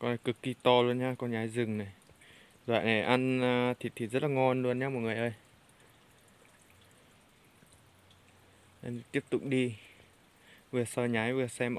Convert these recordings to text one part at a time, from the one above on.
Con này cực kỳ to luôn nhá, con nhái rừng này. Loại này ăn thịt rất là ngon luôn nhá mọi người ơi. Nên tiếp tục đi, vừa soi nhái vừa xem.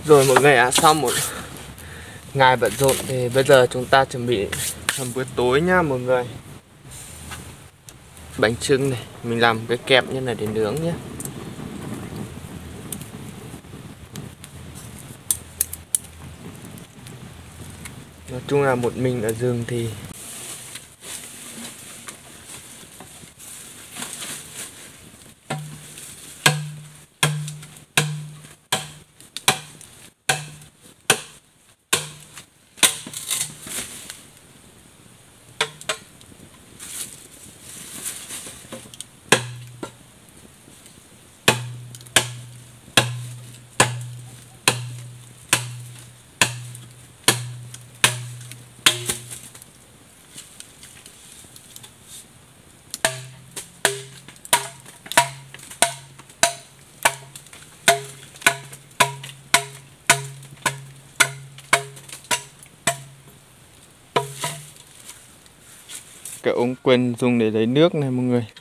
Rồi mọi người ạ, sau một ngày bận rộn thì bây giờ chúng ta chuẩn bị làm bữa tối nhá mọi người. Bánh chưng này, mình làm cái kẹp như này để nướng nhé. Nói chung là một mình ở rừng thì cái ống Quyen dùng để lấy nước này mọi người.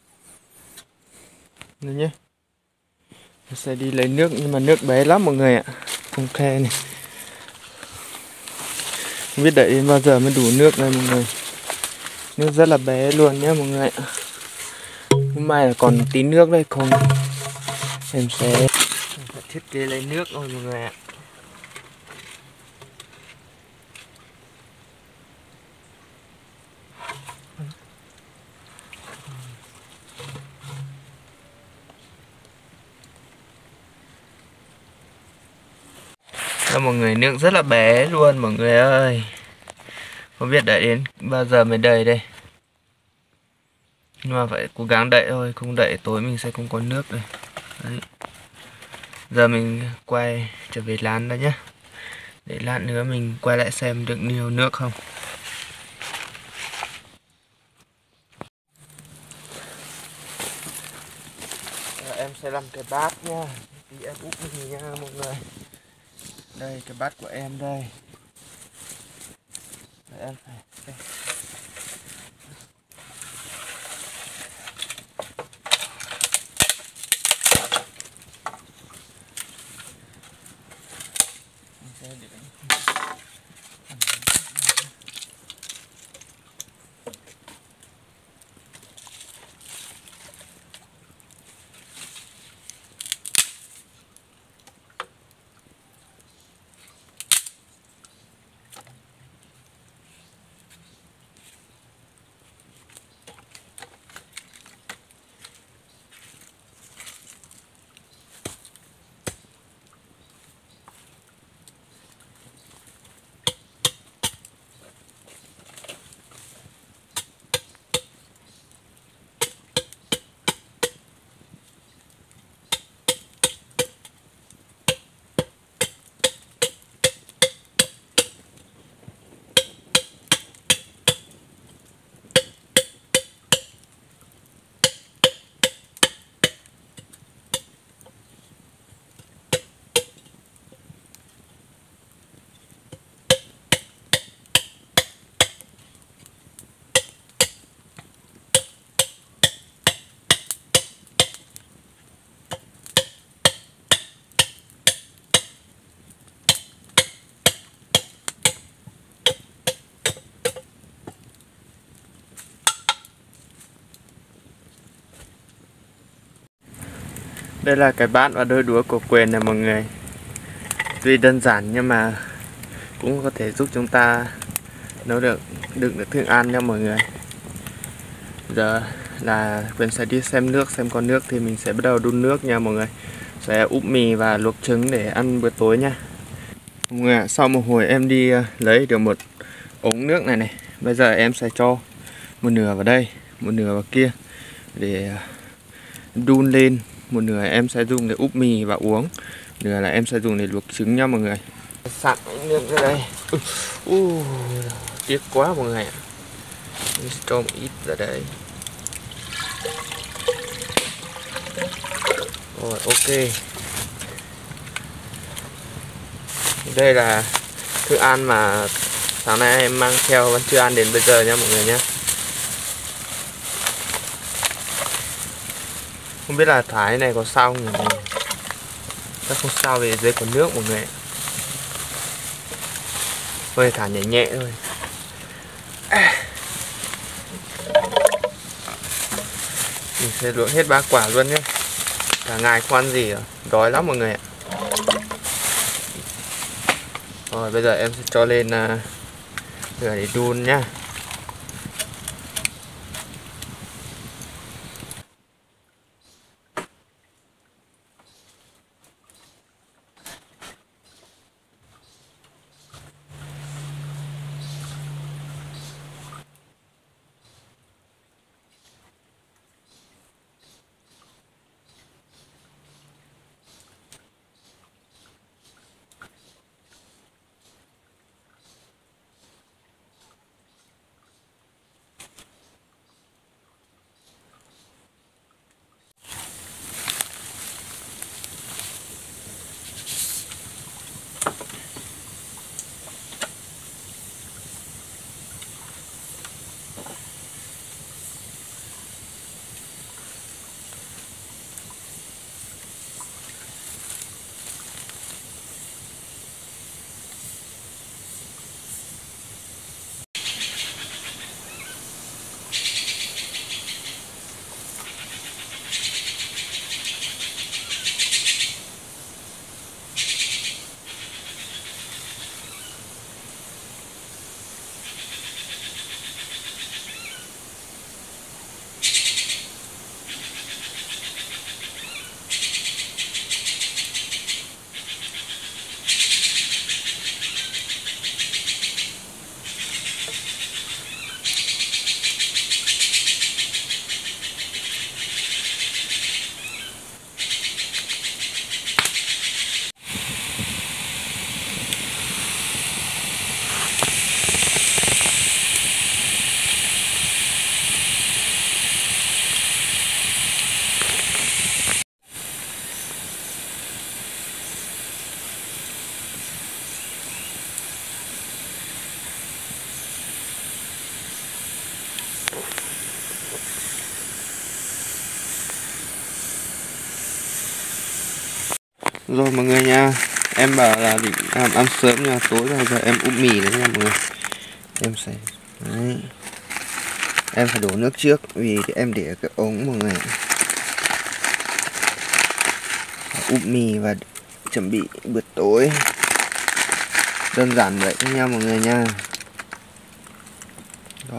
Đây nhé. Tôi sẽ đi lấy nước nhưng mà nước bé lắm mọi người ạ. Không khe này. Không biết đợi đến bao giờ mới đủ nước này mọi người. Nước rất là bé luôn nhé mọi người ạ. Hôm mai là còn tí nước đây, không em sẽ thiết kế lấy nước thôi mọi người ạ. Đó, mọi người, nước rất là bé luôn mọi người ơi. Không biết đợi đến bao giờ mới đầy đây. Nhưng mà phải cố gắng đậy thôi, không đậy tối mình sẽ không có nước đây. Đấy. Giờ mình quay trở về lán đó nhé. Để lát nữa mình quay lại xem được nhiều nước không. Giờ em sẽ làm cái bát nha. Tí em úp mình nha mọi người. Đây cái bát của em đây. Đây, em phải đây. Đây là cái bát và đôi đũa của Quyen này mọi người. Tuy đơn giản nhưng mà cũng có thể giúp chúng ta nấu được đựng được thức ăn nha mọi người. Giờ là Quyen sẽ đi xem nước, xem có nước thì mình sẽ bắt đầu đun nước nha mọi người. Sẽ úp mì và luộc trứng để ăn bữa tối nha. Mọi người ạ, sau một hồi em đi lấy được một ống nước này này. Bây giờ em sẽ cho một nửa vào đây, một nửa vào kia để đun lên. Một nửa em sẽ dùng để úp mì và uống, nửa là em sẽ dùng để luộc trứng nha mọi người. Sẵn nước ra đây. Tiếc quá mọi người ạ. Mình sẽ cho một ít ra đây. Rồi ok. Đây là thức ăn mà sáng nay em mang theo vẫn chưa ăn đến bây giờ nha mọi người nhé. Không biết là thái này có sao không nhỉ? Chắc không sao, về dưới có nước mọi người. Hơi thả nhẹ nhẹ thôi. Mình sẽ luộc hết 3 quả luôn nhé. Cả ngày không ăn gì à? Đói lắm mọi người ạ. Rồi bây giờ em sẽ cho lên lửa để đun nhá. Rồi mọi người nha, em bảo là định ăn sớm nha, tối rồi giờ em úp mì nữa nha mọi người. Em sẽ đấy. Em phải đổ nước trước vì em để cái ống mọi người. Úp mì và chuẩn bị bữa tối. Đơn giản vậy thôi nha mọi người nha. Đó.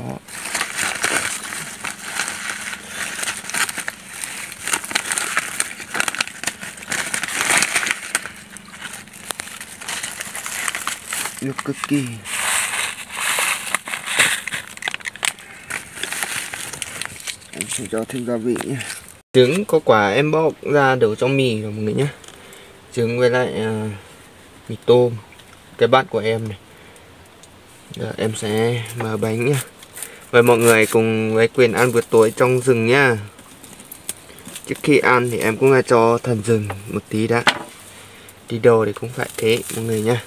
Nước cực kỳ. Em sẽ cho thêm gia vị nha. Trứng có quả em bóc ra đổ trong mì rồi mọi người nhé. Trứng với lại mì tôm. Cái bát của em này. Giờ em sẽ mở bánh nhá. Mời mọi người cùng với Quyen ăn bữa tối trong rừng nhá. Trước khi ăn thì em cũng cho thần rừng một tí đã. Đi đâu thì cũng phải thế mọi người nhá.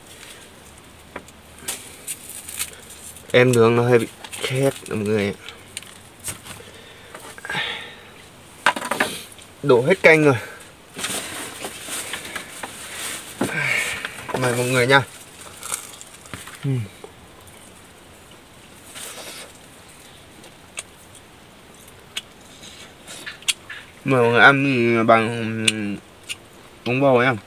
Em nướng nó hơi bị khét mọi người. Đổ hết canh rồi. Mời mọi người nha. Mời mọi người ăn bằng bún bò em.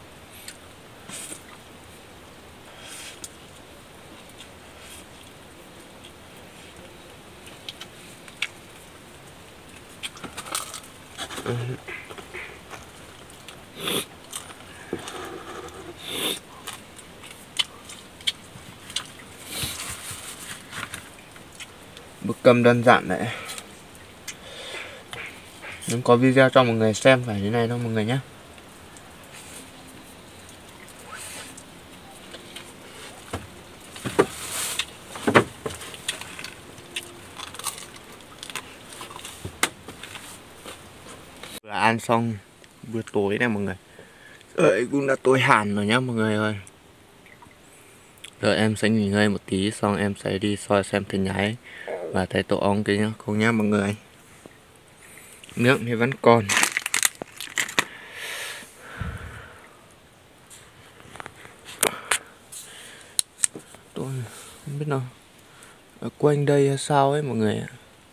Bữa cơm đơn giản đấy. Nếu có video cho mọi người xem phải thế này đâu mọi người nhé. Vừa ăn xong bữa tối này mọi người. Cũng đã tối hẳn rồi nhá mọi người ơi. Rồi em sẽ nghỉ ngơi một tí, xong em sẽ đi soi xem thịt nhái và thấy tổ ong kia nhá, cùng nhá mọi người. Nước thì vẫn còn. Tôi Không biết nó ở quanh đây hay sao ấy mọi người ạ.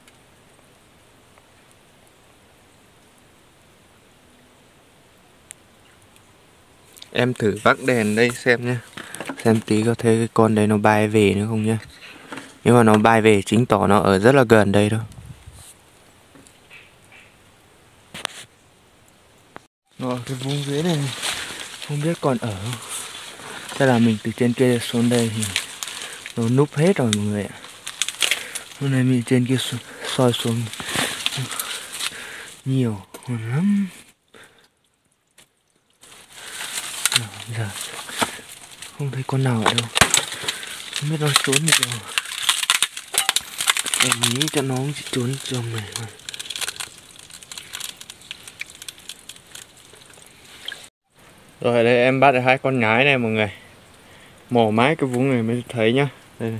Em thử vắt đèn đây xem nhé, xem tí có thấy cái con đấy nó bay về nữa không nhá. Nếu mà nó bay về chính tỏ nó ở rất là gần đây thôi. Rồi cái vùng dưới này không biết còn ở không. Chắc là mình từ trên kia xuống đây thì nó núp hết rồi mọi người ạ. Hôm nay mình trên kia soi xuống nhiều lắm. Rồi, giờ không thấy con nào ở đâu, không biết nó trốn đi đâu. Em nghĩ cho nó chỉ trốn trong này thôi. Rồi ở đây em bắt được 2 con nhái này mọi người. Mò mái cái vũng này mới thấy nhá. Đây này.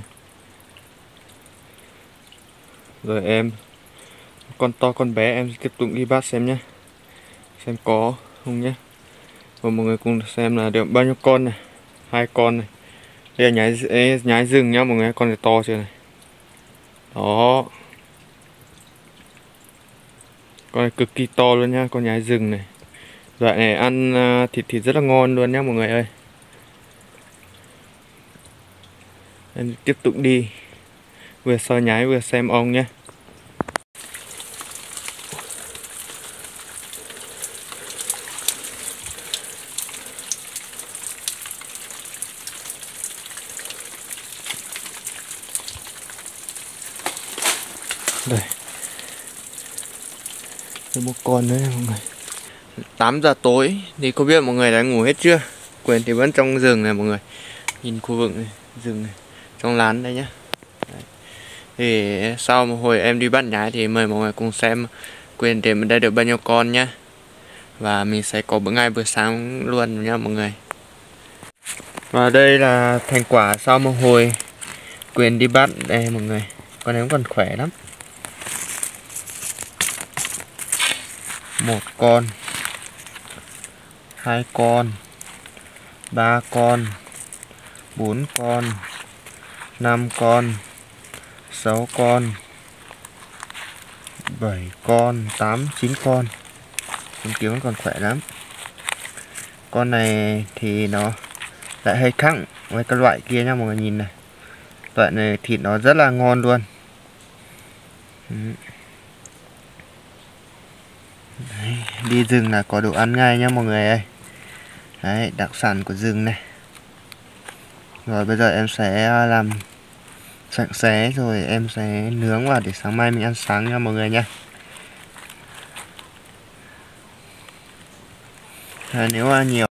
Rồi em con to con bé em tiếp tục đi bắt xem nhá, xem có không nhá. Và mọi người cùng xem là được bao nhiêu con này. 2 con này. Đây là nhái rừng nhá mọi người, con này to chưa này. Đó. Con này cực kỳ to luôn nhá, con nhái rừng này. Loại này ăn thịt rất là ngon luôn nhá mọi người ơi. Em tiếp tục đi, vừa soi nhái vừa xem ong nhé. Đây, một con nữa mọi người. 8 giờ tối thì không biết mọi người đã ngủ hết chưa. Quyen thì vẫn trong rừng này mọi người. Nhìn khu vực này, rừng này, trong lán đây nhá. Đấy. Thì sau một hồi em đi bắt nhái thì mời mọi người cùng xem Quyen tìm ở đây được bao nhiêu con nhá. Và mình sẽ có ngay buổi sáng luôn nha mọi người. Và đây là thành quả sau một hồi Quyen đi bắt đây mọi người. Con em còn khỏe lắm. 1 con, 2 con, 3 con, 4 con, 5 con, 6 con, 7 con, 8, 9 con. Con kiếm còn khỏe lắm. Con này thì nó lại hơi khác với các loại kia nha mọi người nhìn này. Loại này thịt nó rất là ngon luôn. Đấy, đi rừng là có đồ ăn ngay nhá mọi người ơi. Đấy, đặc sản của rừng này. Rồi bây giờ em sẽ làm sạch sẽ rồi em sẽ nướng vào để sáng mai mình ăn sáng nha mọi người nha. Nếu nhiều